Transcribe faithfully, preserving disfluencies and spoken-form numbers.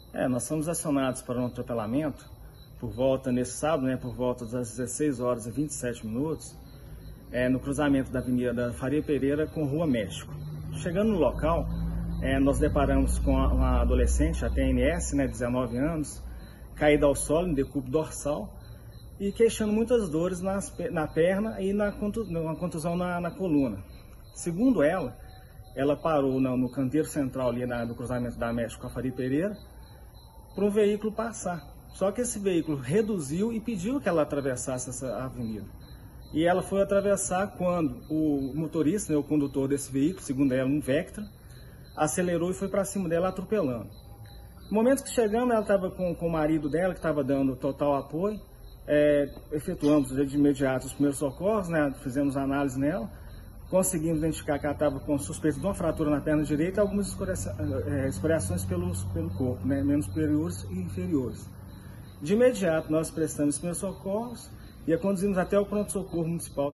É, nós fomos acionados para um atropelamento por volta, nesse sábado, né, por volta das dezesseis horas e vinte e sete minutos, é, no cruzamento da Avenida Faria Pereira com Rua México. Chegando no local, é, nós deparamos com uma adolescente, a T N S, né, dezenove anos, caída ao solo, em decúbito dorsal, e queixando muitas dores nas, na perna e na uma contusão na, na coluna. Segundo ela, ela parou no, no canteiro central ali na, no cruzamento da México com a Faria Pereira para um veículo passar. Só que esse veículo reduziu e pediu que ela atravessasse essa avenida. E ela foi atravessar quando o motorista, né, o condutor desse veículo, segundo ela, um Vectra, acelerou e foi para cima dela atropelando. No momento que chegamos, ela estava com, com o marido dela, que estava dando total apoio. É, efetuamos de imediato os primeiros socorros, né, fizemos análise nela, conseguimos identificar que ela estava com suspeita de uma fratura na perna direita e algumas escoriações pelo, pelo corpo, né, membros superiores e inferiores. De imediato nós prestamos os primeiros socorros e a conduzimos até o pronto-socorro municipal.